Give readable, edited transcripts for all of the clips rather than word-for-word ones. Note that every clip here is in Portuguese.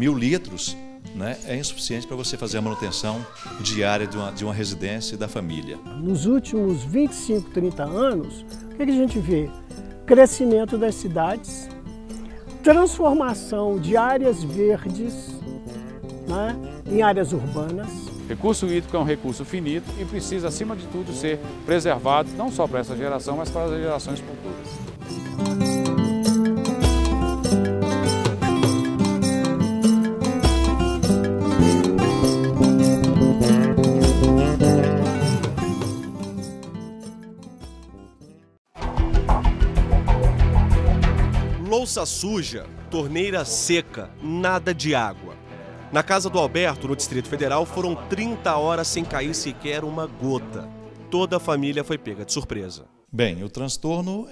1.000 litros, né, é insuficiente para você fazer a manutenção diária de uma residência e da família. Nos últimos 25, 30 anos, o que a gente vê? Crescimento das cidades, transformação de áreas verdes, né, em áreas urbanas. Recurso hídrico é um recurso finito e precisa, acima de tudo, ser preservado, não só para essa geração, mas para as gerações futuras. Louça suja, torneira seca, nada de água. Na casa do Alberto, no Distrito Federal, foram 30 horas sem cair sequer uma gota. Toda a família foi pega de surpresa. Bem, o transtorno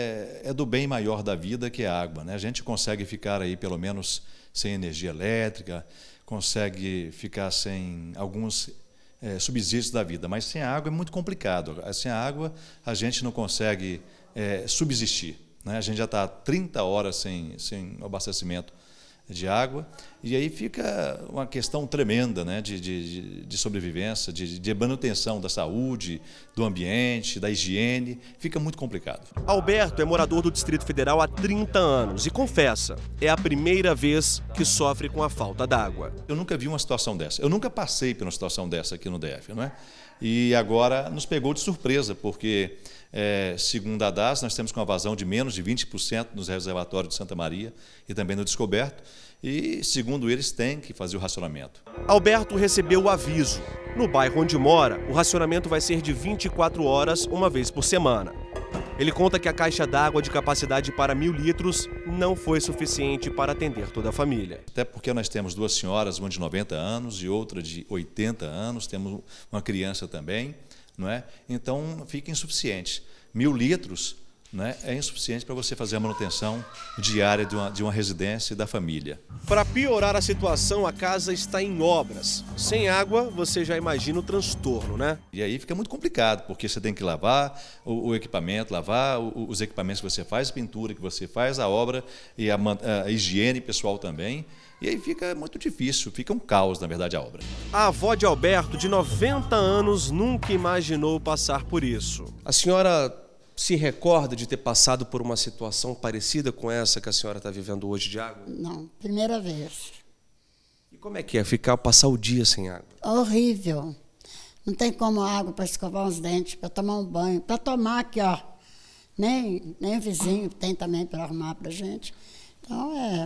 é do bem maior da vida, que é a água, né? A gente consegue ficar aí pelo menos sem energia elétrica, consegue ficar sem alguns subsídios da vida, mas sem água é muito complicado. Sem água a gente não consegue subsistir, né? A gente já está 30 horas sem abastecimento de água, e aí fica uma questão tremenda, né, de sobrevivência, de manutenção da saúde, do ambiente, da higiene, fica muito complicado. Alberto é morador do Distrito Federal há 30 anos e confessa, é a primeira vez que sofre com a falta d'água. Eu nunca vi uma situação dessa, eu nunca passei por uma situação dessa aqui no DF, não é? E agora nos pegou de surpresa, porque, segundo a DAS, nós temos uma vazão de menos de 20% nos reservatórios de Santa Maria e também no Descoberto, e, segundo eles, têm que fazer o racionamento. Alberto recebeu o aviso. No bairro onde mora, o racionamento vai ser de 24 horas, uma vez por semana. Ele conta que a caixa d'água de capacidade para 1.000 litros não foi suficiente para atender toda a família. Até porque nós temos duas senhoras, uma de 90 anos e outra de 80 anos, temos uma criança também, não é? Então fica insuficiente. 1.000 litros, né, é insuficiente para você fazer a manutenção diária de uma residência e da família. Para piorar a situação, a casa está em obras. Sem água, você já imagina o transtorno, né? E aí fica muito complicado, porque você tem que lavar o equipamento, lavar os equipamentos que você faz, a pintura que você faz, a obra e a higiene pessoal também. E aí fica muito difícil, fica um caos, na verdade, a obra. A avó de Alberto, de 90 anos, nunca imaginou passar por isso. A senhora se recorda de ter passado por uma situação parecida com essa que a senhora está vivendo hoje de água? Não, primeira vez. E como é que é passar o dia sem água? Horrível. Não tem como água para escovar os dentes, para tomar um banho, para tomar aqui, ó. Nem o vizinho tem também para arrumar para a gente. Então,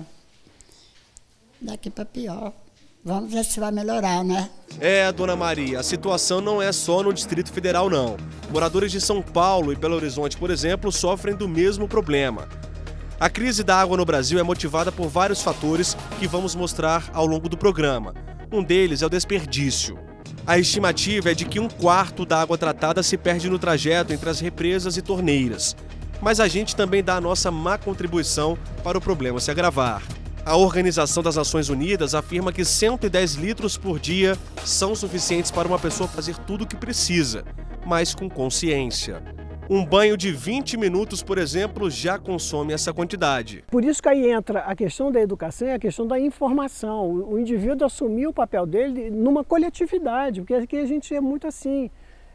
daqui para pior. Vamos ver se vai melhorar, né? Dona Maria, a situação não é só no Distrito Federal, não. Moradores de São Paulo e Belo Horizonte, por exemplo, sofrem do mesmo problema. A crise da água no Brasil é motivada por vários fatores que vamos mostrar ao longo do programa. Um deles é o desperdício. A estimativa é de que 1/4 da água tratada se perde no trajeto entre as represas e torneiras. Mas a gente também dá a nossa má contribuição para o problema se agravar. A Organização das Nações Unidas afirma que 110 litros por dia são suficientes para uma pessoa fazer tudo o que precisa, mas com consciência. Um banho de 20 minutos, por exemplo, já consome essa quantidade. Por isso que aí entra a questão da educação e a questão da informação. O indivíduo assumir o papel dele numa coletividade, porque aqui a gente é muito assim,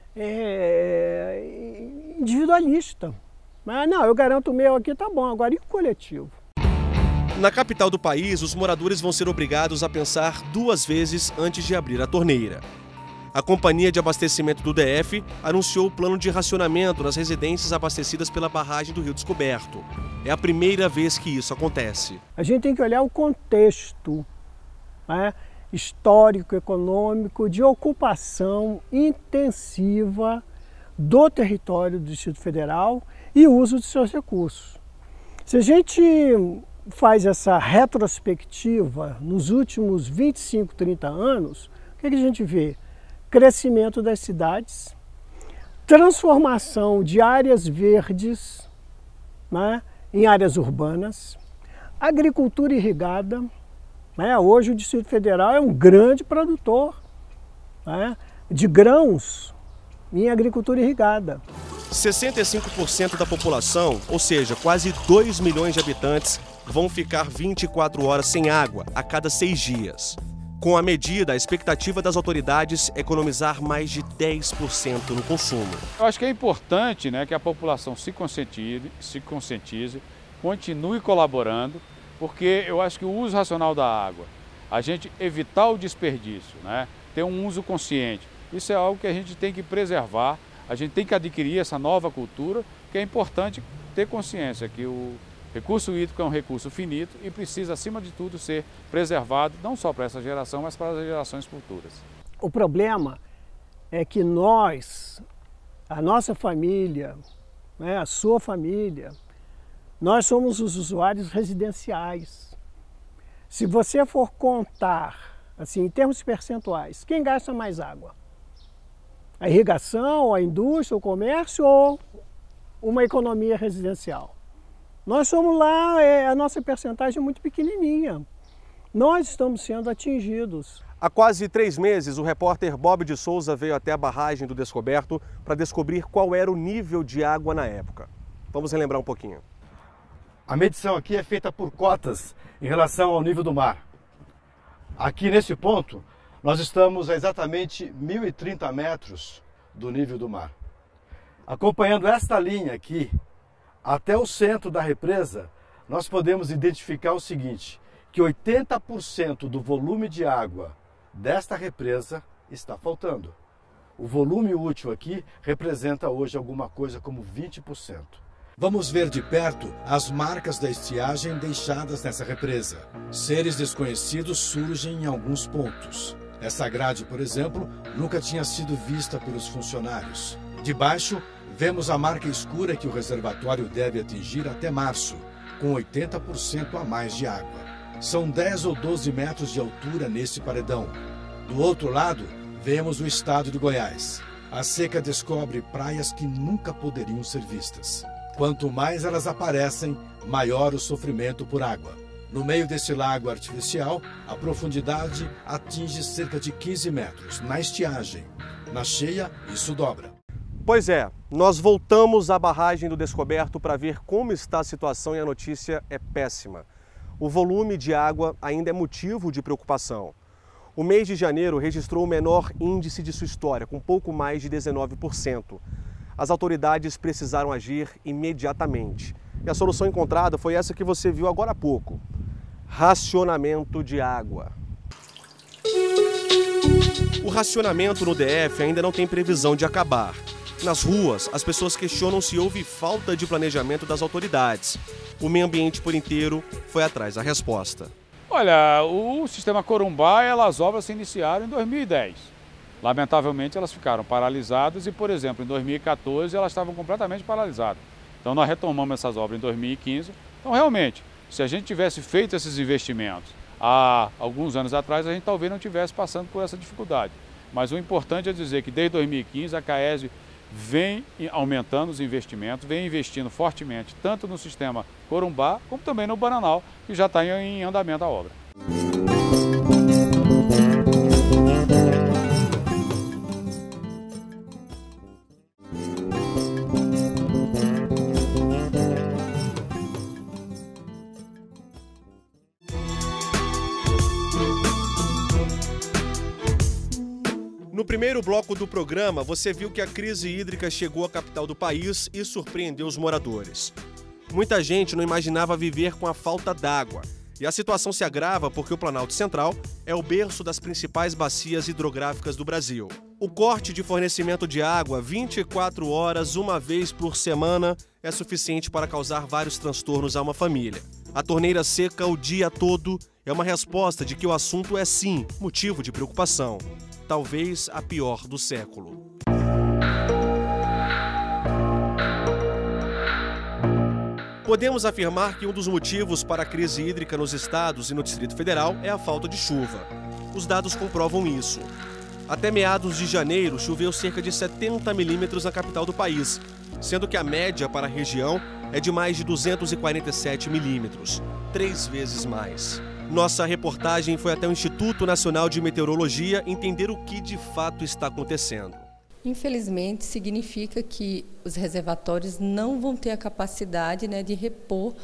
individualista. Mas não, eu garanto o meu aqui, tá bom, agora e o coletivo? Na capital do país, os moradores vão ser obrigados a pensar 2 vezes antes de abrir a torneira. A Companhia de Abastecimento do DF anunciou o plano de racionamento nas residências abastecidas pela barragem do Rio Descoberto. É a primeira vez que isso acontece. A gente tem que olhar o contexto, né, histórico, econômico, de ocupação intensiva do território do Distrito Federal e uso de seus recursos. Se a gente faz essa retrospectiva nos últimos 25, 30 anos, o que a gente vê? Crescimento das cidades, transformação de áreas verdes, né, em áreas urbanas, agricultura irrigada, né? Hoje o Distrito Federal é um grande produtor, né, de grãos em agricultura irrigada. 65% da população, ou seja, quase 2 milhões de habitantes, vão ficar 24 horas sem água a cada 6 dias. Com a medida, a expectativa das autoridades é economizar mais de 10% no consumo. Eu acho que é importante, né, que a população se conscientize, continue colaborando, porque eu acho que o uso racional da água, a gente evitar o desperdício, né, ter um uso consciente, isso é algo que a gente tem que preservar, a gente tem que adquirir essa nova cultura, que é importante ter consciência que o recurso hídrico é um recurso finito e precisa, acima de tudo, ser preservado, não só para essa geração, mas para as gerações futuras. O problema é que nós, a nossa família, né, a sua família, nós somos os usuários residenciais. Se você for contar, assim, em termos percentuais, quem gasta mais água? A irrigação, a indústria, o comércio ou uma economia residencial? Nós somos lá, a nossa percentagem é muito pequenininha. Nós estamos sendo atingidos. Há quase 3 meses, o repórter Bob de Souza veio até a barragem do Descoberto para descobrir qual era o nível de água na época. Vamos relembrar um pouquinho. A medição aqui é feita por cotas em relação ao nível do mar. Aqui nesse ponto, nós estamos a exatamente 1.030 metros do nível do mar. Acompanhando esta linha aqui, até o centro da represa, nós podemos identificar o seguinte, que 80% do volume de água desta represa está faltando. O volume útil aqui representa hoje alguma coisa como 20%. Vamos ver de perto as marcas da estiagem deixadas nessa represa. Seres desconhecidos surgem em alguns pontos. Essa grade, por exemplo, nunca tinha sido vista pelos funcionários. Debaixo, vemos a marca escura que o reservatório deve atingir até março, com 80% a mais de água. São 10 ou 12 metros de altura nesse paredão. Do outro lado, vemos o estado de Goiás. A seca descobre praias que nunca poderiam ser vistas. Quanto mais elas aparecem, maior o sofrimento por água. No meio desse lago artificial, a profundidade atinge cerca de 15 metros. Na estiagem, na cheia, isso dobra. Pois é, nós voltamos à barragem do Descoberto para ver como está a situação e a notícia é péssima. O volume de água ainda é motivo de preocupação. O mês de janeiro registrou o menor índice de sua história, com pouco mais de 19%. As autoridades precisaram agir imediatamente. E a solução encontrada foi essa que você viu agora há pouco: racionamento de água. O racionamento no DF ainda não tem previsão de acabar. Nas ruas, as pessoas questionam se houve falta de planejamento das autoridades. O meio ambiente por inteiro foi atrás da resposta. Olha, o sistema Corumbá, as obras se iniciaram em 2010. Lamentavelmente, elas ficaram paralisadas e, por exemplo, em 2014 elas estavam completamente paralisadas. Então, nós retomamos essas obras em 2015. Então, realmente, se a gente tivesse feito esses investimentos há alguns anos atrás, a gente talvez não estivesse passando por essa dificuldade. Mas o importante é dizer que desde 2015 a CAESB vem aumentando os investimentos, vem investindo fortemente, tanto no sistema Corumbá, como também no Bananal, que já está em andamento a obra. No primeiro bloco do programa, você viu que a crise hídrica chegou à capital do país e surpreendeu os moradores. Muita gente não imaginava viver com a falta d'água. E a situação se agrava porque o Planalto Central é o berço das principais bacias hidrográficas do Brasil. O corte de fornecimento de água 24 horas, uma vez por semana, é suficiente para causar vários transtornos a uma família. A torneira seca o dia todo é uma resposta de que o assunto é, sim, motivo de preocupação. Talvez a pior do século. Podemos afirmar que um dos motivos para a crise hídrica nos estados e no Distrito Federal é a falta de chuva. Os dados comprovam isso. Até meados de janeiro, choveu cerca de 70 milímetros na capital do país, sendo que a média para a região é de mais de 247 milímetros, 3 vezes mais. Nossa reportagem foi até o Instituto Nacional de Meteorologia entender o que de fato está acontecendo. Infelizmente, significa que os reservatórios não vão ter a capacidade, de repor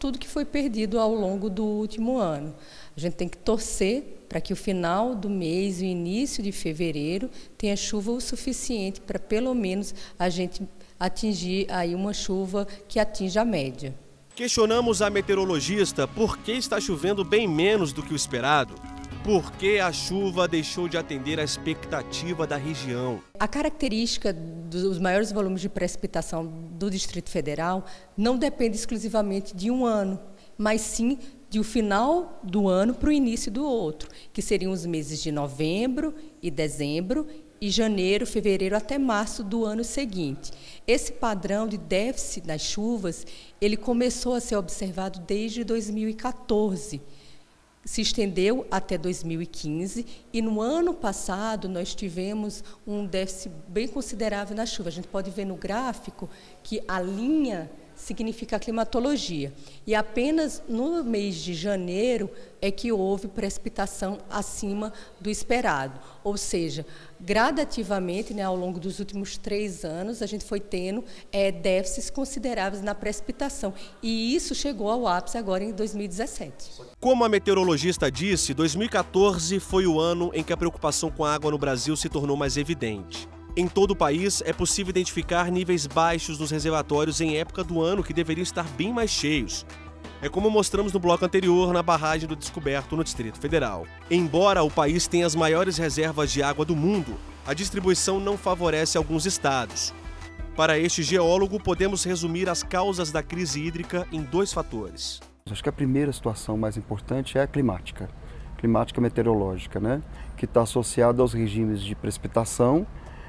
tudo que foi perdido ao longo do último ano. A gente tem que torcer para que o final do mês e o início de fevereiro tenha chuva o suficiente para, pelo menos, a gente atingir aí uma chuva que atinja a média. Questionamos a meteorologista por que está chovendo bem menos do que o esperado. Por que a chuva deixou de atender à expectativa da região? A característica dos maiores volumes de precipitação do Distrito Federal não depende exclusivamente de um ano, mas sim do final do ano para o início do outro, que seriam os meses de novembro e dezembro, e janeiro, fevereiro até março do ano seguinte. Esse padrão de déficit das chuvas, ele começou a ser observado desde 2014. Se estendeu até 2015 e no ano passado nós tivemos um déficit bem considerável na chuva. A gente pode ver no gráfico que a linha significa a climatologia. E apenas no mês de janeiro é que houve precipitação acima do esperado. Ou seja, gradativamente, ao longo dos últimos 3 anos, a gente foi tendo déficits consideráveis na precipitação. E isso chegou ao ápice agora em 2017. Como a meteorologista disse, 2014 foi o ano em que a preocupação com a água no Brasil se tornou mais evidente. Em todo o país, é possível identificar níveis baixos nos reservatórios em época do ano que deveriam estar bem mais cheios. É como mostramos no bloco anterior na barragem do Descoberto, no Distrito Federal. Embora o país tenha as maiores reservas de água do mundo, a distribuição não favorece alguns estados. Para este geólogo, podemos resumir as causas da crise hídrica em 2 fatores. Acho que a primeira situação mais importante é a climática meteorológica, que está associada aos regimes de precipitação,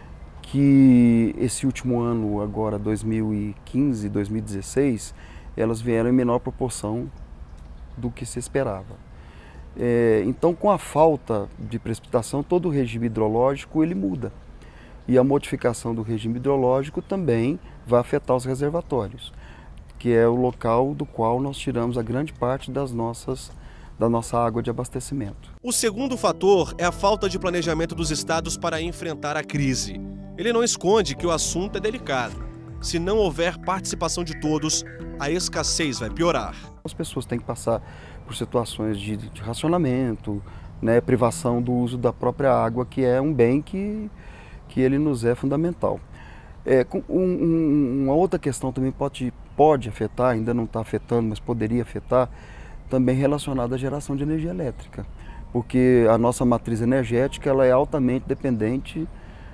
que esse último ano, agora 2015, 2016, elas vieram em menor proporção do que se esperava. Então, com a falta de precipitação, todo o regime hidrológico ele muda. E a modificação do regime hidrológico também vai afetar os reservatórios, que é o local do qual nós tiramos a grande parte da nossa água de abastecimento. O segundo fator é a falta de planejamento dos estados para enfrentar a crise. Ele não esconde que o assunto é delicado. Se não houver participação de todos, a escassez vai piorar. As pessoas têm que passar por situações de racionamento, privação do uso da própria água, que é um bem que ele nos é fundamental. Uma outra questão também pode afetar, ainda não está afetando, mas poderia afetar, também relacionada à geração de energia elétrica, porque a nossa matriz energética ela é altamente dependente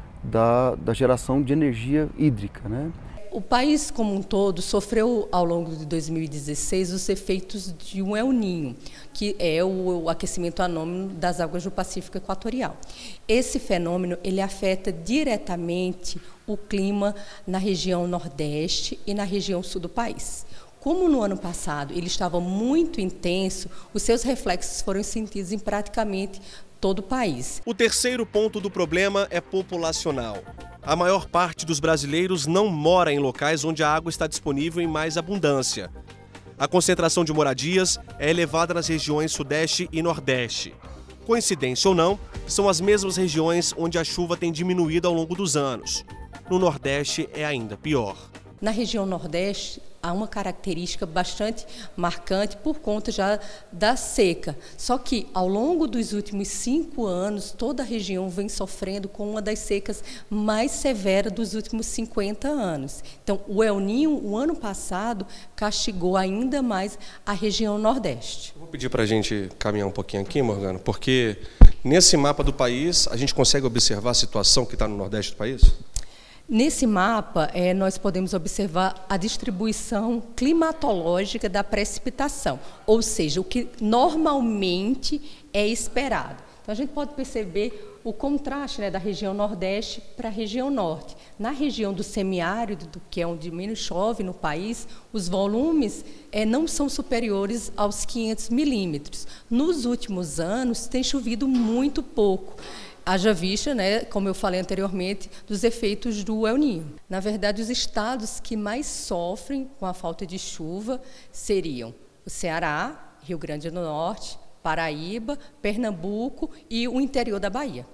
da geração de energia hídrica. O país como um todo sofreu ao longo de 2016 os efeitos de um El Niño, que é o aquecimento anômalo das águas do Pacífico Equatorial. Esse fenômeno ele afeta diretamente o clima na região Nordeste e na região Sul do país. Como no ano passado ele estava muito intenso, os seus reflexos foram sentidos em praticamente todo o país. O terceiro ponto do problema é populacional. A maior parte dos brasileiros não mora em locais onde a água está disponível em mais abundância. A concentração de moradias é elevada nas regiões Sudeste e Nordeste. Coincidência ou não, são as mesmas regiões onde a chuva tem diminuído ao longo dos anos. No Nordeste é ainda pior. Na região Nordeste, há uma característica bastante marcante por conta já da seca. Só que, ao longo dos últimos 5 anos, toda a região vem sofrendo com uma das secas mais severas dos últimos 50 anos. Então, o El Niño, o ano passado, castigou ainda mais a região Nordeste. Vou pedir para a gente caminhar um pouquinho aqui, Morgana, porque nesse mapa do país, a gente consegue observar a situação que está no Nordeste do país? Nesse mapa, nós podemos observar a distribuição climatológica da precipitação, ou seja, o que normalmente é esperado. Então, a gente pode perceber o contraste da região Nordeste para a região Norte. Na região do semiárido, que é onde menos chove no país, os volumes não são superiores aos 500 milímetros. Nos últimos anos, tem chovido muito pouco. Haja vista, como eu falei anteriormente, dos efeitos do El Niño. Na verdade, os estados que mais sofrem com a falta de chuva seriam o Ceará, Rio Grande do Norte, Paraíba, Pernambuco e o interior da Bahia.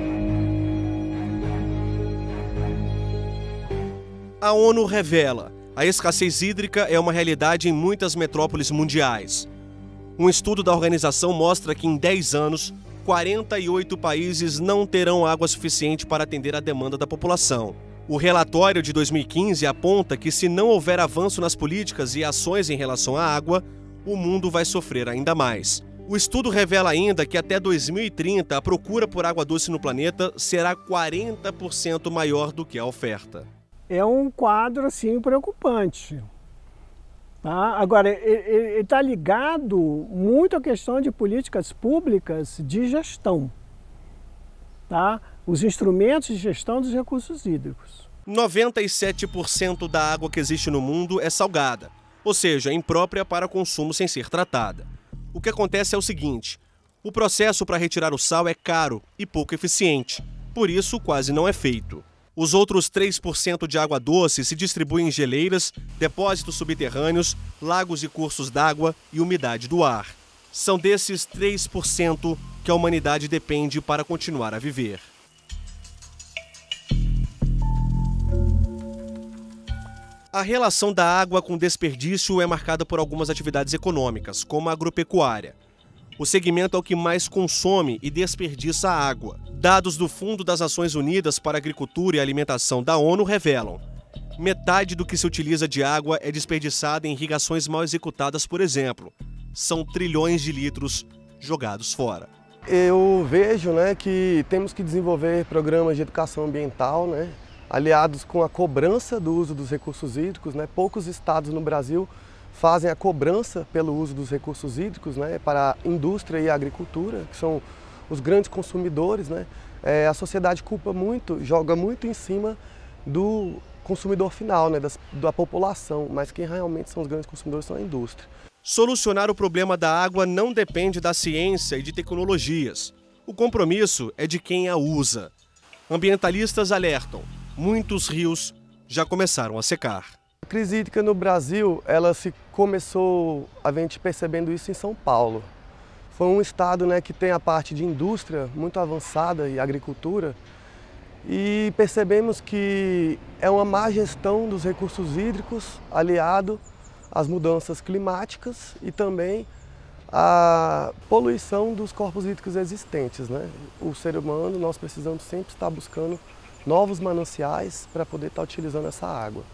A ONU revela: A escassez hídrica é uma realidade em muitas metrópoles mundiais. Um estudo da organização mostra que em 10 anos, 48 países não terão água suficiente para atender a demanda da população. O relatório de 2015 aponta que se não houver avanço nas políticas e ações em relação à água, o mundo vai sofrer ainda mais. O estudo revela ainda que até 2030 a procura por água doce no planeta será 40% maior do que a oferta. É um quadro assim preocupante. Tá? Agora, ele está ligado muito à questão de políticas públicas de gestão. Tá? Os instrumentos de gestão dos recursos hídricos. 97% da água que existe no mundo é salgada, ou seja, imprópria para consumo sem ser tratada. O que acontece é o seguinte: o processo para retirar o sal é caro e pouco eficiente, por isso quase não é feito. Os outros 3% de água doce se distribuem em geleiras, depósitos subterrâneos, lagos e cursos d'água e umidade do ar. São desses 3% que a humanidade depende para continuar a viver. A relação da água com desperdício é marcada por algumas atividades econômicas, como a agropecuária. O segmento é o que mais consome e desperdiça água. Dados do Fundo das Nações Unidas para a Agricultura e Alimentação da ONU revelam: metade do que se utiliza de água é desperdiçada em irrigações mal executadas, por exemplo. São trilhões de litros jogados fora. Eu vejo, que temos que desenvolver programas de educação ambiental, aliados com a cobrança do uso dos recursos hídricos. Né? Poucos estados no Brasil fazem a cobrança pelo uso dos recursos hídricos, para a indústria e a agricultura, que são os grandes consumidores. A sociedade joga muito em cima do consumidor final, da população, mas quem realmente são os grandes consumidores são a indústria. Solucionar o problema da água não depende da ciência e de tecnologias. O compromisso é de quem a usa. Ambientalistas alertam: muitos rios já começaram a secar. A crise hídrica no Brasil, começou a gente percebendo isso em São Paulo. Foi um estado que tem a parte de indústria muito avançada e agricultura, e percebemos que é uma má gestão dos recursos hídricos aliado às mudanças climáticas e também à poluição dos corpos hídricos existentes. O ser humano, nós precisamos sempre estar buscando novos mananciais para poder estar utilizando essa água.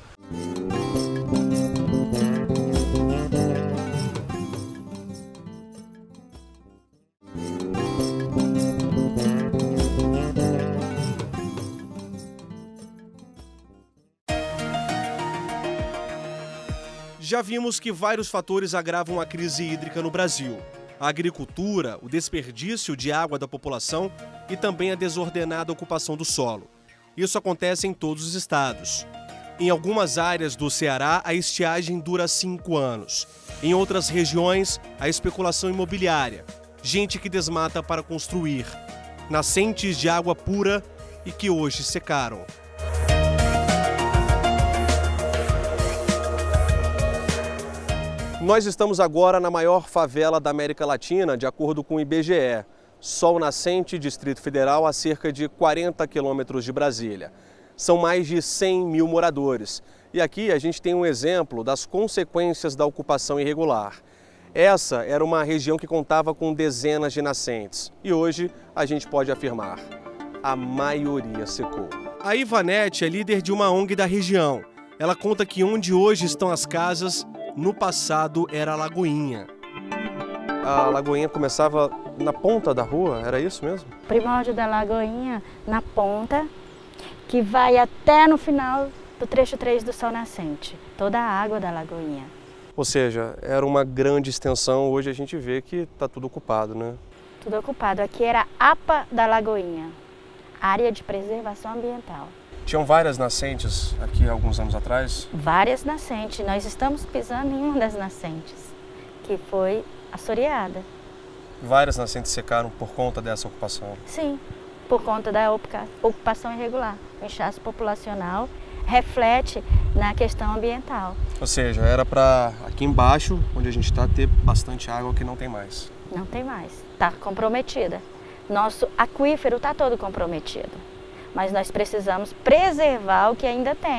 Já vimos que vários fatores agravam a crise hídrica no Brasil: a agricultura, o desperdício de água da população e também a desordenada ocupação do solo. Isso acontece em todos os estados. Em algumas áreas do Ceará, a estiagem dura 5 anos. Em outras regiões, a especulação imobiliária, gente que desmata para construir, nascentes de água pura e que hoje secaram. Nós estamos agora na maior favela da América Latina, de acordo com o IBGE. Sol Nascente, Distrito Federal, a cerca de 40 quilômetros de Brasília. São mais de 100 mil moradores. E aqui a gente tem um exemplo das consequências da ocupação irregular. Essa era uma região que contava com dezenas de nascentes. E hoje a gente pode afirmar: a maioria secou. A Ivanete é líder de uma ONG da região. Ela conta que onde hoje estão as casas, no passado era a Lagoinha. A Lagoinha começava na ponta da rua, era isso mesmo? O primórdio da Lagoinha na ponta, que vai até no final do trecho 3 do Sol Nascente, toda a água da Lagoinha. Ou seja, era uma grande extensão, hoje a gente vê que está tudo ocupado, né? Tudo ocupado. Aqui era a APA da Lagoinha, Área de Preservação Ambiental. Tinham várias nascentes aqui há alguns anos atrás? Várias nascentes. Nós estamos pisando em uma das nascentes, que foi assoreada. Várias nascentes secaram por conta dessa ocupação? Sim, por conta da ocupação irregular. O inchaço populacional reflete na questão ambiental. Ou seja, era para aqui embaixo, onde a gente está, ter bastante água que não tem mais. Não tem mais. Está comprometida. Nosso aquífero está todo comprometido. Mas nós precisamos preservar o que ainda tem.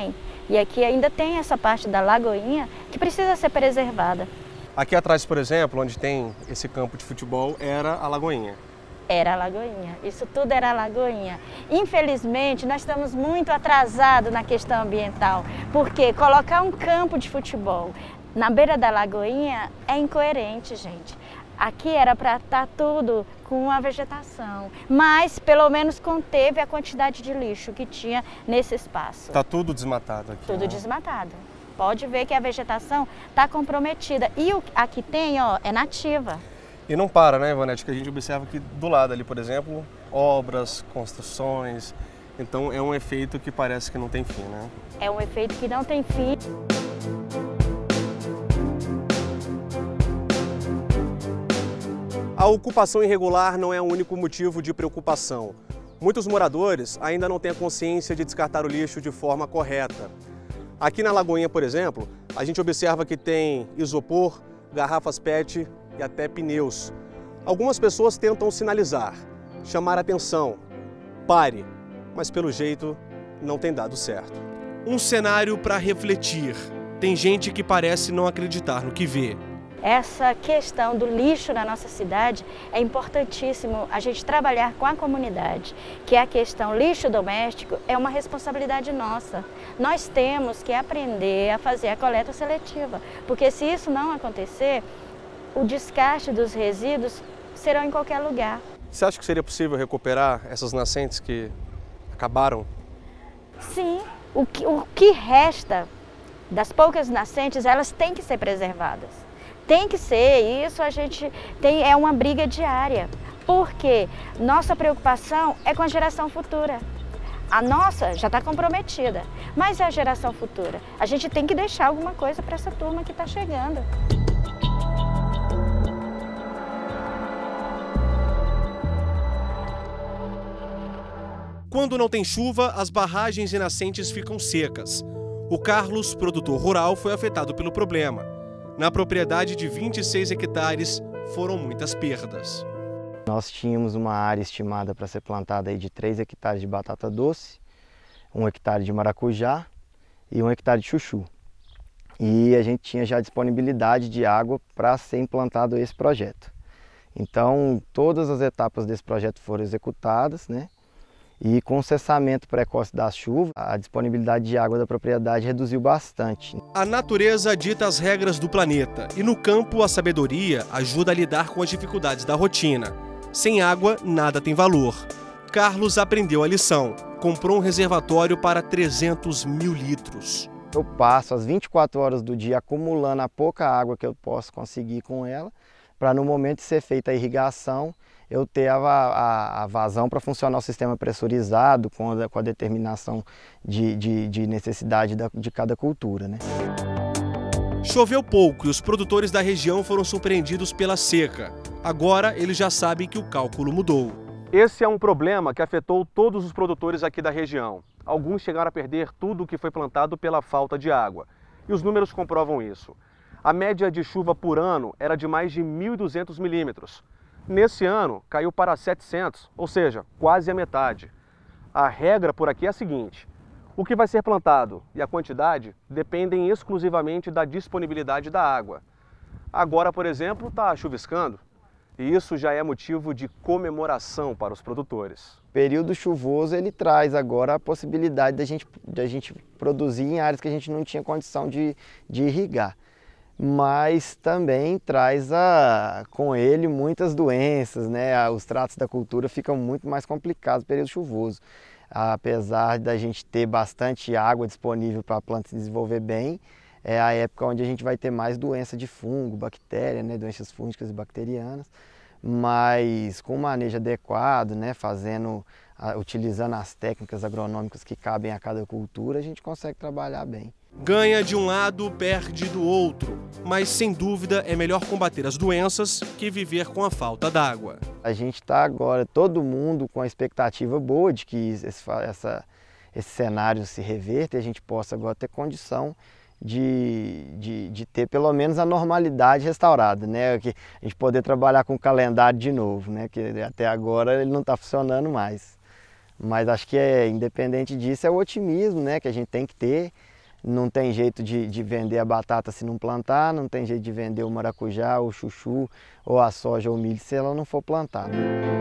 E aqui ainda tem essa parte da Lagoinha que precisa ser preservada. Aqui atrás, por exemplo, onde tem esse campo de futebol, era a Lagoinha. Era a Lagoinha, isso tudo era a Lagoinha. Infelizmente, nós estamos muito atrasados na questão ambiental, porque colocar um campo de futebol na beira da Lagoinha é incoerente, gente. Aqui era para estar tudo com a vegetação, mas pelo menos conteve a quantidade de lixo que tinha nesse espaço. Está tudo desmatado aqui. Tudo desmatado. Pode ver que a vegetação está comprometida. E o aqui tem, ó, é nativa. E não para, né, Ivonete? Que a gente observa que do lado ali, por exemplo, obras, construções. Então é um efeito que parece que não tem fim, né? É um efeito que não tem fim. A ocupação irregular não é o único motivo de preocupação. Muitos moradores ainda não têm a consciência de descartar o lixo de forma correta. Aqui na Lagoinha, por exemplo, a gente observa que tem isopor, garrafas PET e até pneus. Algumas pessoas tentam sinalizar, chamar a atenção, pare, mas pelo jeito não tem dado certo. Um cenário para refletir. Tem gente que parece não acreditar no que vê. Essa questão do lixo na nossa cidade é importantíssimo a gente trabalhar com a comunidade, que a questão lixo doméstico é uma responsabilidade nossa. Nós temos que aprender a fazer a coleta seletiva, porque se isso não acontecer, o descarte dos resíduos serão em qualquer lugar. Você acha que seria possível recuperar essas nascentes que acabaram? Sim, o que resta das poucas nascentes, elas têm que ser preservadas. Tem que ser, isso a gente tem, é uma briga diária, porque nossa preocupação é com a geração futura. A nossa já está comprometida, mas é a geração futura. A gente tem que deixar alguma coisa para essa turma que está chegando. Quando não tem chuva, as barragens e nascentes ficam secas. O Carlos, produtor rural, foi afetado pelo problema. Na propriedade de 26 hectares, foram muitas perdas. Nós tínhamos uma área estimada para ser plantada aí de 3 hectares de batata doce, 1 hectare de maracujá e 1 hectare de chuchu. E a gente tinha já disponibilidade de água para ser implantado esse projeto. Então, todas as etapas desse projeto foram executadas, né? E com o cessamento precoce da chuva, a disponibilidade de água da propriedade reduziu bastante. A natureza dita as regras do planeta e no campo a sabedoria ajuda a lidar com as dificuldades da rotina. Sem água, nada tem valor. Carlos aprendeu a lição. Comprou um reservatório para 300 mil litros. Eu passo as 24 horas do dia acumulando a pouca água que eu posso conseguir com ela, para no momento de ser feita a irrigação, eu ter a vazão para funcionar o sistema pressurizado com a determinação de necessidade de cada cultura, né? Choveu pouco e os produtores da região foram surpreendidos pela seca. Agora eles já sabem que o cálculo mudou. Esse é um problema que afetou todos os produtores aqui da região. Alguns chegaram a perder tudo o que foi plantado pela falta de água. E os números comprovam isso. A média de chuva por ano era de mais de 1.200 milímetros. Nesse ano, caiu para 700, ou seja, quase a metade. A regra por aqui é a seguinte: o que vai ser plantado e a quantidade dependem exclusivamente da disponibilidade da água. Agora, por exemplo, está chuviscando, e isso já é motivo de comemoração para os produtores. O período chuvoso ele traz agora a possibilidade da gente produzir em áreas que a gente não tinha condição de irrigar. Mas também traz com ele muitas doenças, né? Os tratos da cultura ficam muito mais complicados no período chuvoso. Apesar da gente ter bastante água disponível para a planta se desenvolver bem, é a época onde a gente vai ter mais doença de fungo, bactéria, né? Doenças fúngicas e bacterianas. Mas com manejo adequado, né? Utilizando as técnicas agronômicas que cabem a cada cultura, a gente consegue trabalhar bem. Ganha de um lado, perde do outro, mas sem dúvida é melhor combater as doenças que viver com a falta d'água. A gente está agora, todo mundo com a expectativa boa de que esse cenário se reverta e a gente possa agora ter condição de ter pelo menos a normalidade restaurada, né? Que a gente poder trabalhar com o calendário de novo, né? Que até agora ele não está funcionando mais. Mas acho que independente disso é o otimismo, né? Que a gente tem que ter. Não tem jeito de vender a batata se não plantar, não tem jeito de vender o maracujá, o chuchu, ou a soja ou o milho se ela não for plantada.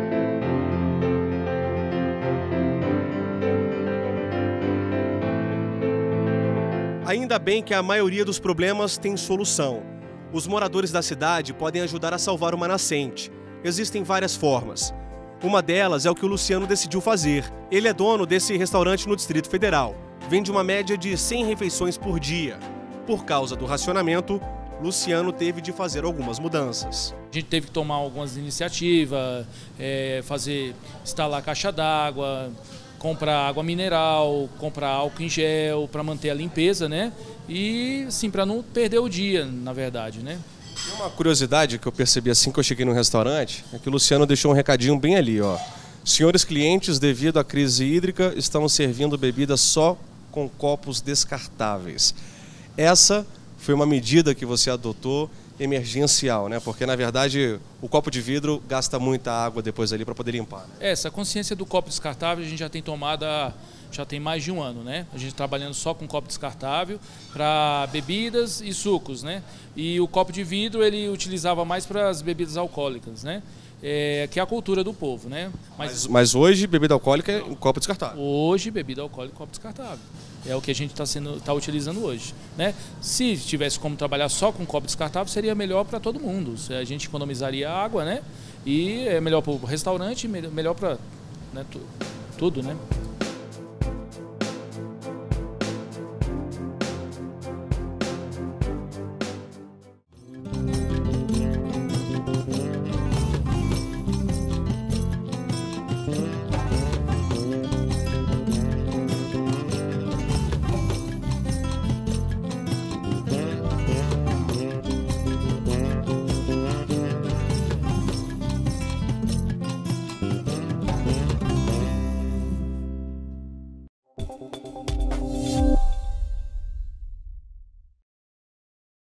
Ainda bem que a maioria dos problemas tem solução. Os moradores da cidade podem ajudar a salvar uma nascente. Existem várias formas. Uma delas é o que o Luciano decidiu fazer. Ele é dono desse restaurante no Distrito Federal. Vende uma média de 100 refeições por dia. Por causa do racionamento, Luciano teve de fazer algumas mudanças. A gente teve que tomar algumas iniciativas, instalar caixa d'água, comprar água mineral, comprar álcool em gel para manter a limpeza, né? E assim, para não perder o dia, na verdade, né? Uma curiosidade que eu percebi assim que eu cheguei no restaurante é que o Luciano deixou um recadinho bem ali, ó. Senhores clientes, devido à crise hídrica, estão servindo bebidas só com copos descartáveis. Essa foi uma medida que você adotou emergencial, né? Porque na verdade o copo de vidro gasta muita água depois ali para poder limpar. Né? Essa consciência do copo descartável a gente já tem tomada, já tem mais de um ano, né? A gente trabalhando só com copo descartável para bebidas e sucos, né? E o copo de vidro ele utilizava mais para as bebidas alcoólicas, né? Que é a cultura do povo, né? Mas hoje bebida alcoólica é um copo descartável. Hoje bebida alcoólica é copo descartável. É o que a gente está utilizando hoje, né? Se tivesse como trabalhar só com copo descartável, seria melhor para todo mundo. A gente economizaria água, né? E é melhor para o restaurante, melhor para, né, tudo, né?